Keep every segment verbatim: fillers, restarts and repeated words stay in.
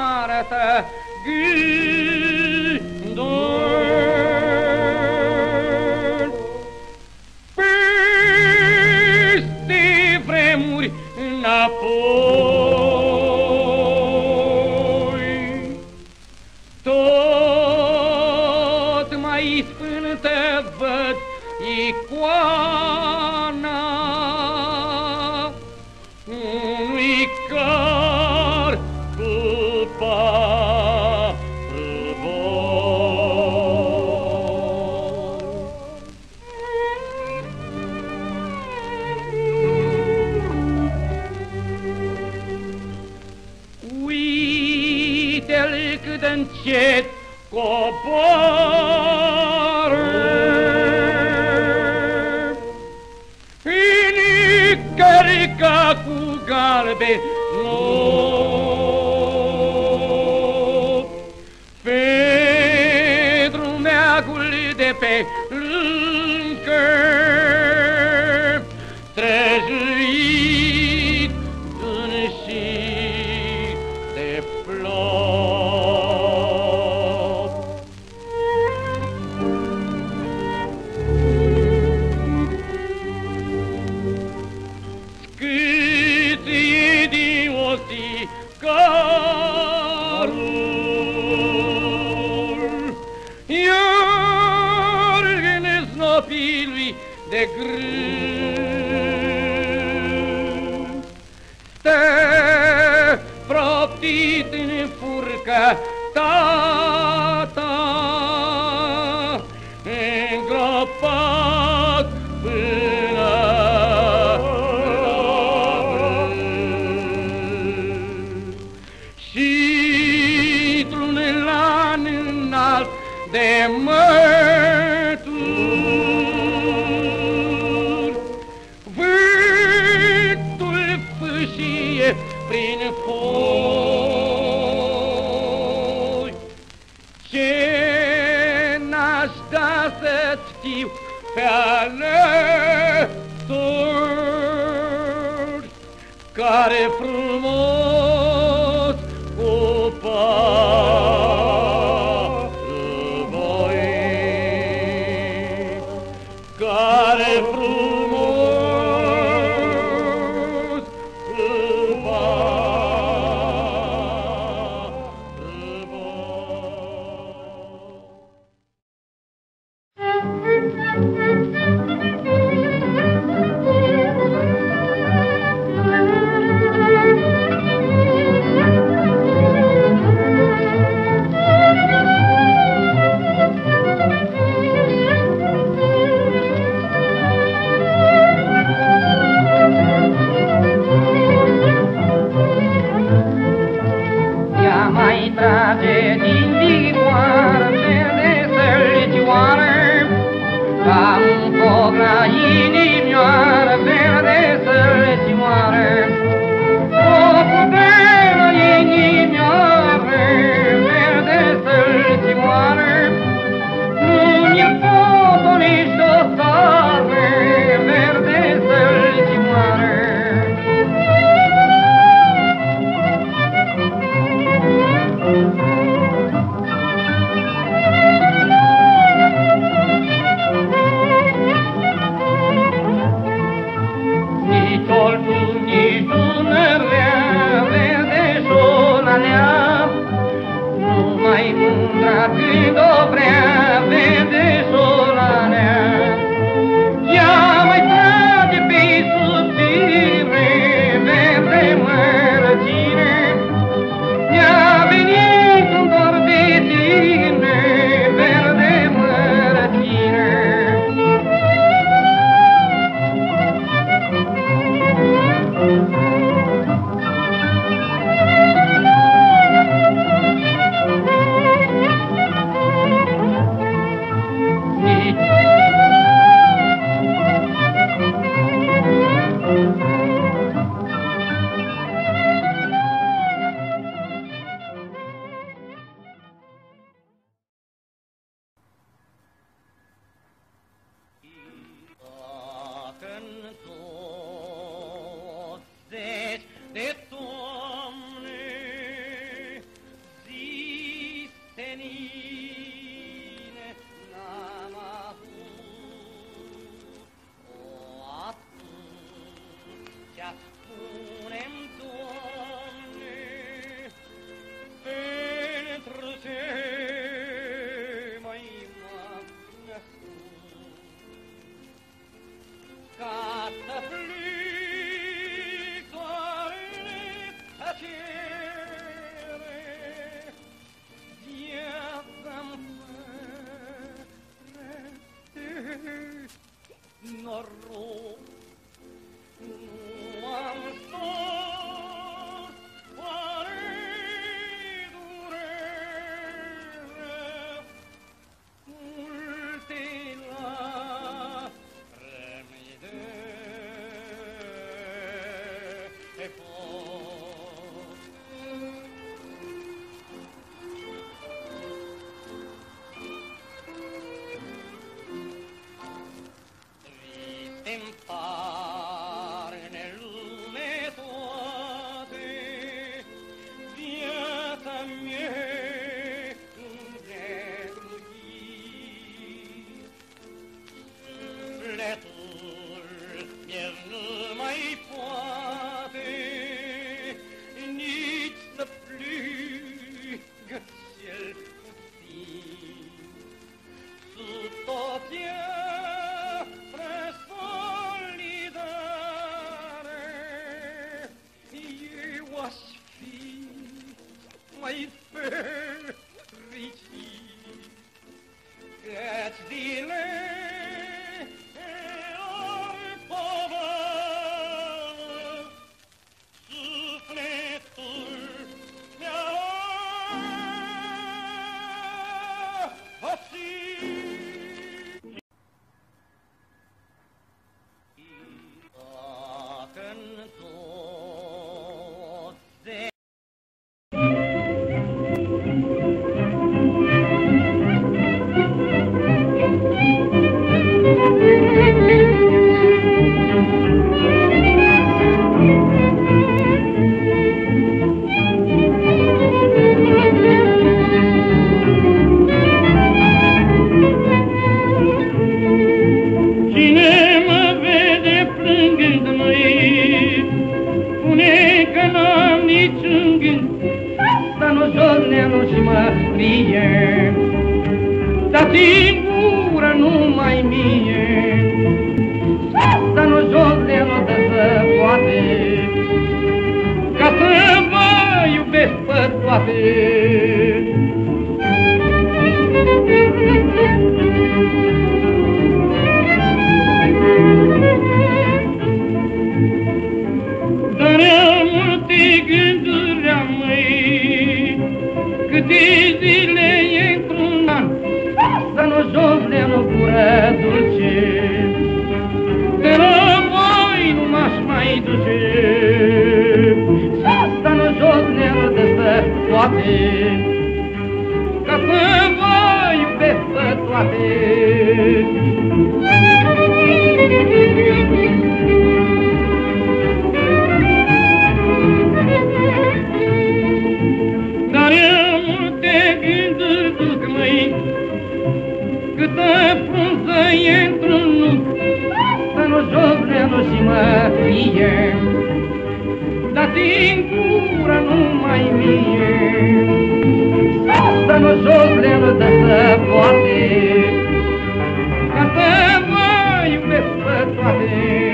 poartă gândul. Peste vremuri înapoi, tot mai sfântă văd icoana unui car cu patru boi. Uite-l cât încet coboară, încărca cu galbe nopți pe drumeagul de pe lângă, trăjuit în șir de plop. Scâție din osi carul, iar în snopii lui de grâu stă proptit în furcă tata, îngropat până și-ntr-un lan înalt de mături, vântul fâșie prin foi. Ce n-aș da să-ți fiu pe alături, care frumos cu patru boi, care frumos cu patru noroc. Nu am stat oare durere, multe lacrimi de foc. Triste-mi pare nel lume toate, viața mea îndrăgit. Sufletul meu nu mai poate nici să plângă cel puțin. Sub tot mai fericit, căci zile ori povară, sufletul mi-a asit. Dacă-n toți dar singura numai mie, să nu jos de nu dă să poate, ca să vă iubesc pe toate. Dar am multe gânduri am măi, câte zile într-un an, să nu jos de nu gură dulce, de la voi nu m-aș mai duce, să nu jos de nu dă să poate, ca să vă iubesc pe toate. Dar eu multe gânduri duc, măi, câtă frunză e într-un nuc, să nu jos de nu și mă fie, dar singura numai mie, să nu jos de nu dă să poate, ca să vă iubesc pe toate.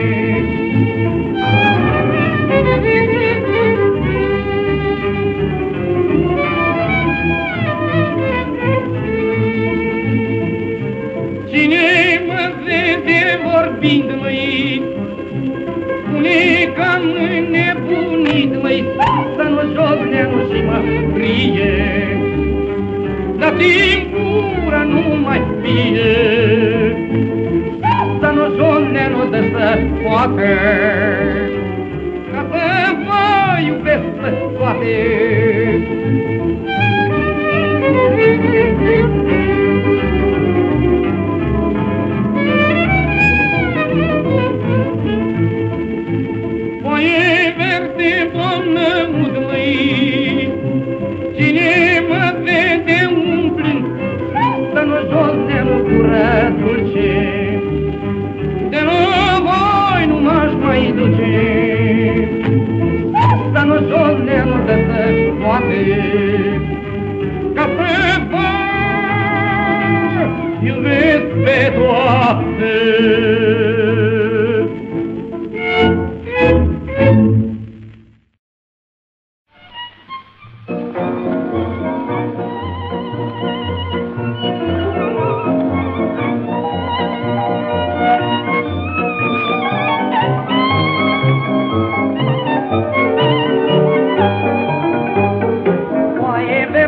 Cine mă vede vorbind, măi, spune că-am înnebunit, măi, să nu jos de nu și mă frie, dar singura nu mai fie, să nu jos de nu dă să poate, ca să vă iubesc pe toate. Foaie verde bună ud, măi, cine mă vede umplând, să nu jos de nu gură dulce, de la voi nu m-aș mai duce, să nu jos de nu dă să poate, ca să vă iubesc pe toate.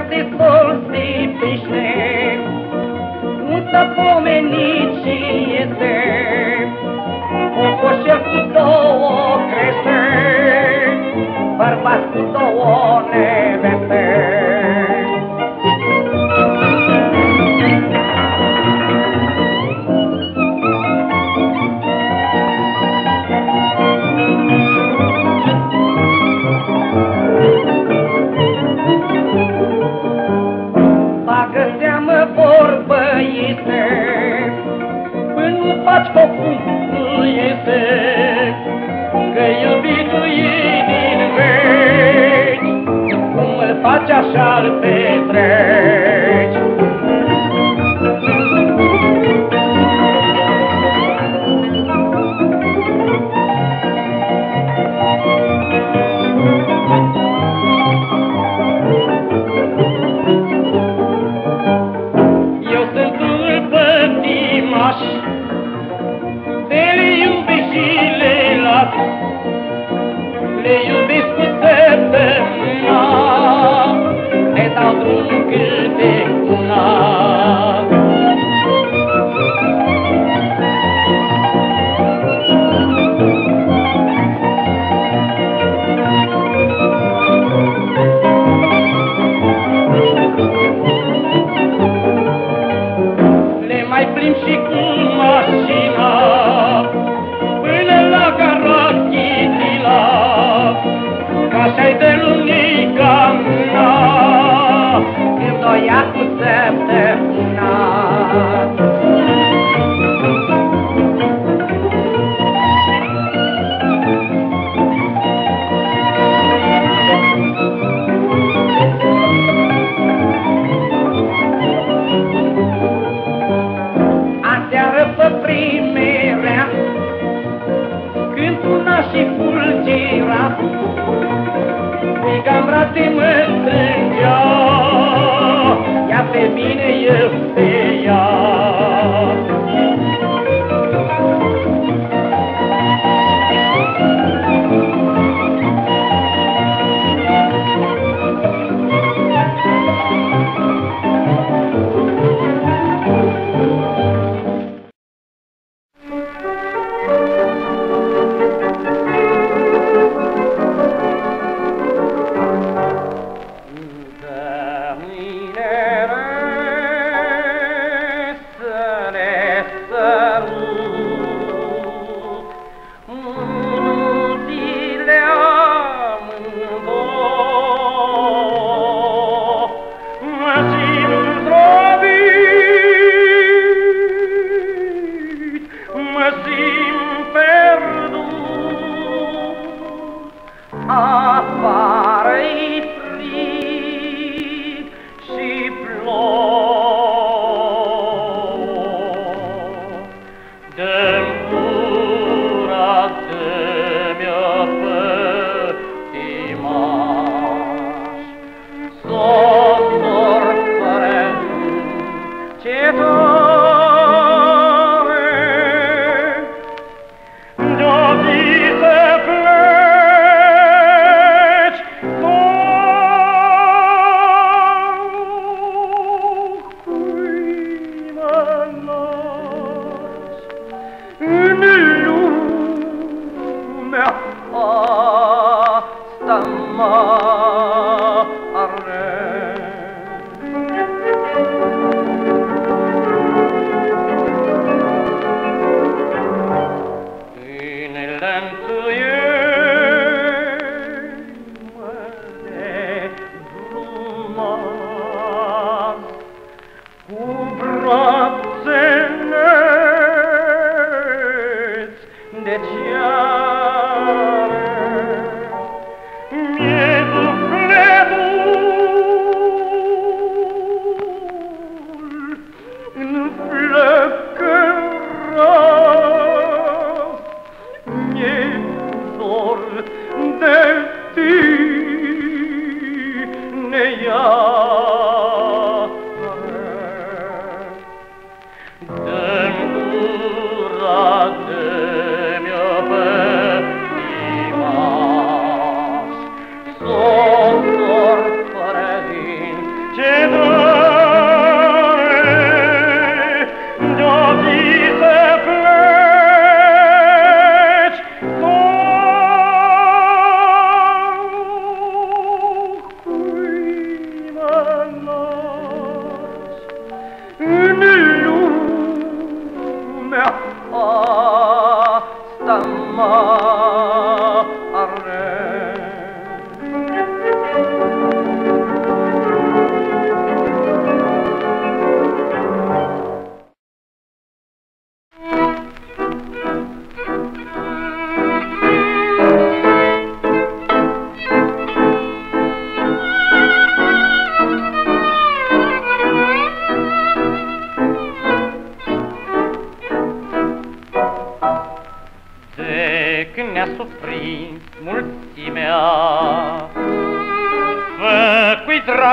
te solstipiște, nu s-a pomenit și este, o coșel cu două crește, bărbați cu două neveste. Bagă seamă, vorbă este, până nu faci focul nu este, că iubitul ei din veci, cum îl faci așa-l petreci. Le iubesc cu săptămâna, le dau drum câte una. Le mai plimb și cu mașina până la Garaghitila, așa-i de lunica mâna, când o ia cu săptămâna. Aseară pe primerea, când una și fulgira, Striga-n brațe mă strângea, ia pe mine eu pe ea.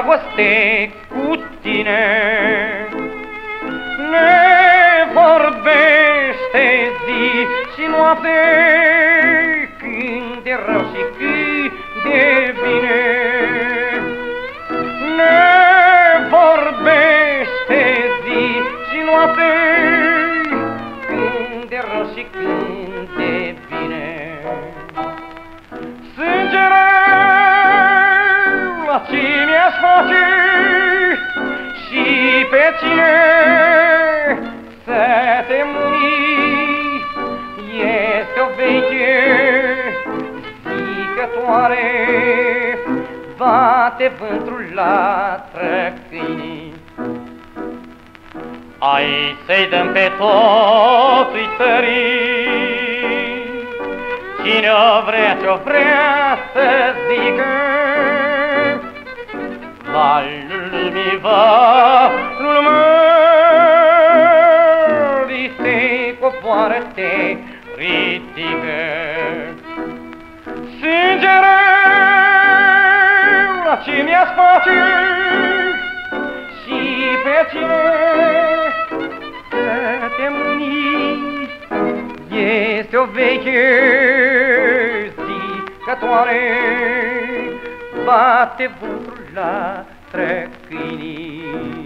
dragoste cu tine. Ne vorbește zi și noapte, când de rău și când de bine. Ne vorbește zi și noapte, când de rău și când de bine. Sângere la ce mi-aș face și pe cine să te mâni, este o veche zicătoare, bate vântul la trăcâini. Ai să-i dăm pe toți țării, cine-o vrea, ce-o vrea să zică, valul lumii, valul mării se coboară, te ridică. Sângere la ce mi-aș face și pe cine să te mâni, este o veche zicătoare, bate vântul la trăcâinii.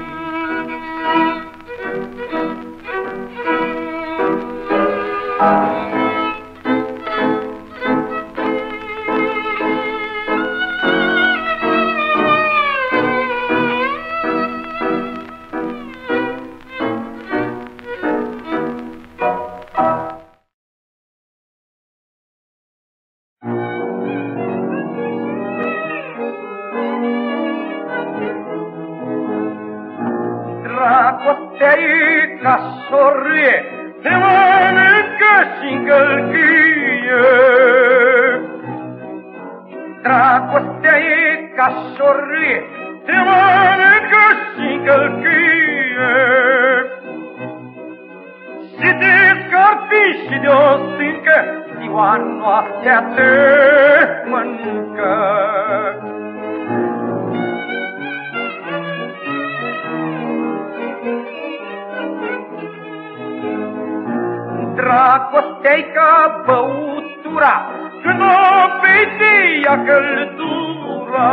Dragostea-i ca șorâie, te mănâncă și-n călcâie. Dragostea-i ca șorâie, te mănâncă și-n călcâie. Și te scarpi și de-o stâncă, ziua noaptea te mănâncă. Dragostea-i ca băutura, când o bei te ia căldura.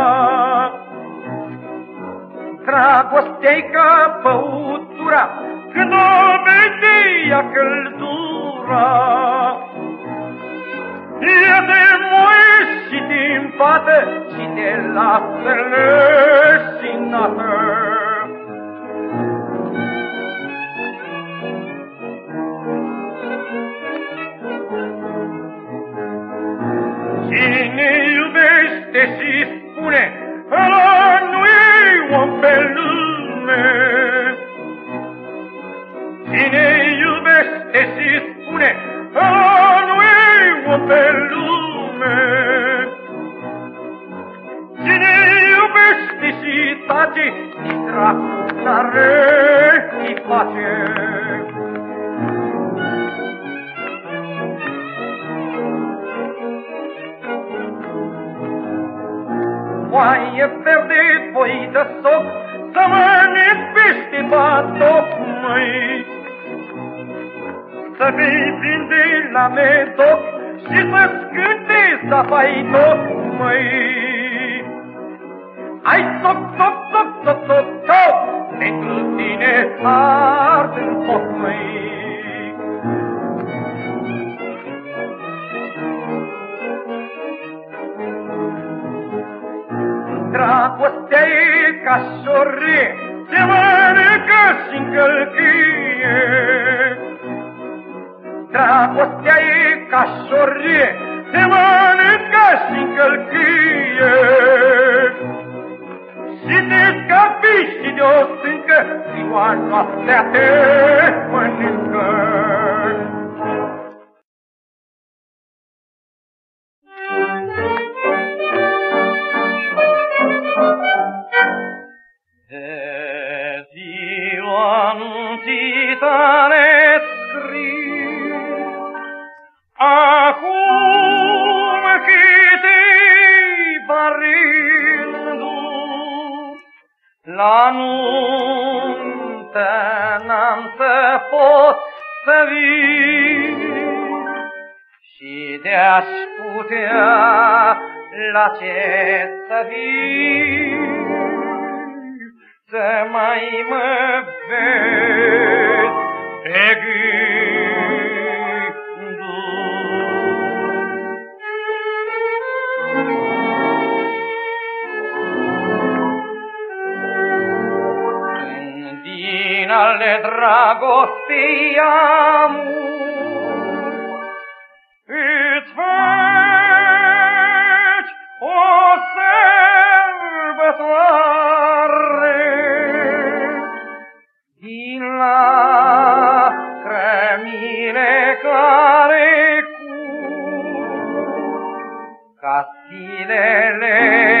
Dragostea-i ca băutura, când o bei te ia căldura. E de moe și din pată și te lasă leșinată. Cine iubește și spune, ăla nu e om pe lume. Cine iubește și spune, ăla nu e om pe lume. Cine iubește și tace, nici dracu n-are și pace. Foaie verde, foi de soc, să mănânci pește batoc, măi. Să vei prinde la medoc și să-ți cânte zafaitoc, măi. Ai soc, soc, soc, soc, soc, soc, pentru tine ard în foc, măi. Dragostea-i ca șorâie, te mănâncă și-n călcâie. Dragostea-i ca șorâie, te mănâncă și-n călcâie. Și te scapi și de-o stâncă, ziua noaptea te mănâncă. Tare scrii, acum câteva rânduri, La nuntă n-am să pot să vin și de-aș putea la ce să vin, să mai mă vezi pe gândul. Din ale dragostei amur îți faci o sărbătoare din lacrămile care curg ca zilele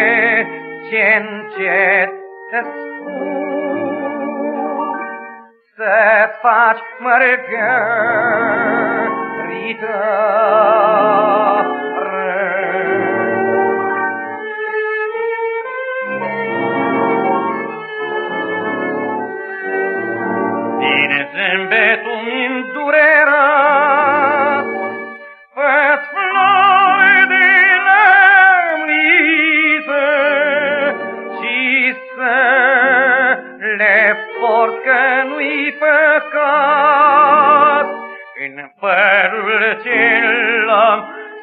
ce-ncet te spun, să-ți faci mărgărită. Din zâmbetul mi-ndurerat fă-ți flori de lămuriță și să le porți, că nu-i păcat în părul ce l-am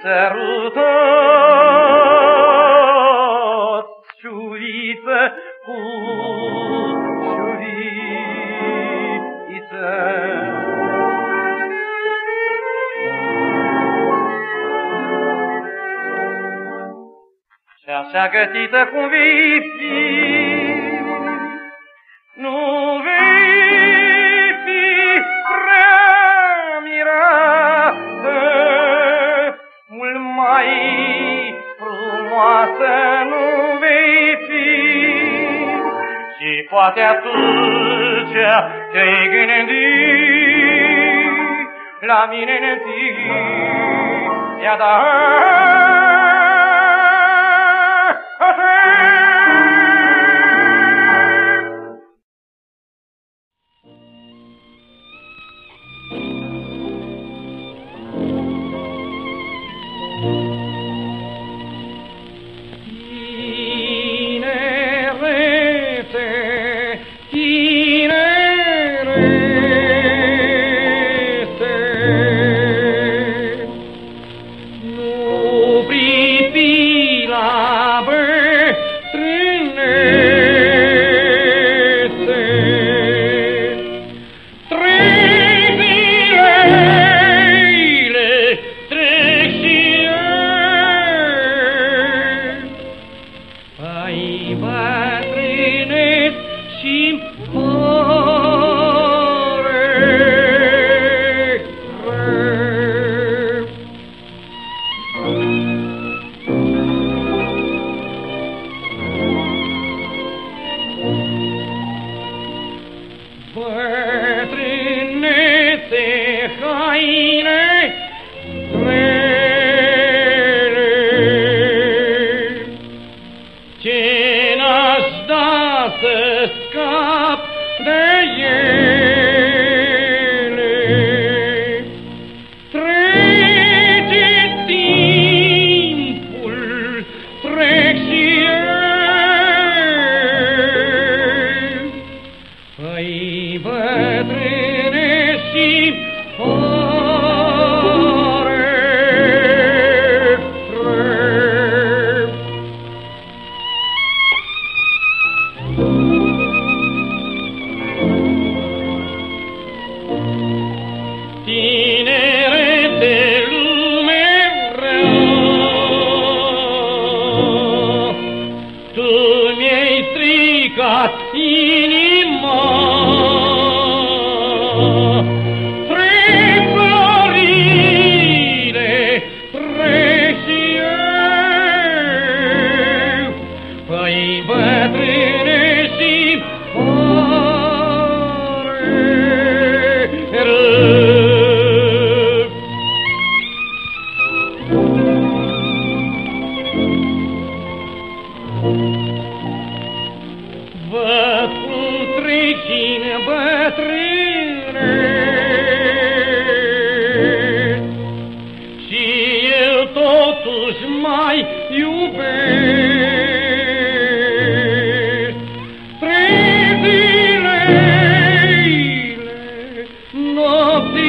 sărutat. Șuriță cu șuriță, și așa gătită cum vei fi, nu vei fi prea mirată, mult mai frumoasă nu vei fi, și poate atunci te-ai gândit la mine întâi, ia-da. Vă ascult trecine bătrâne. Și el totuși mai iubește. Trei zile, nopții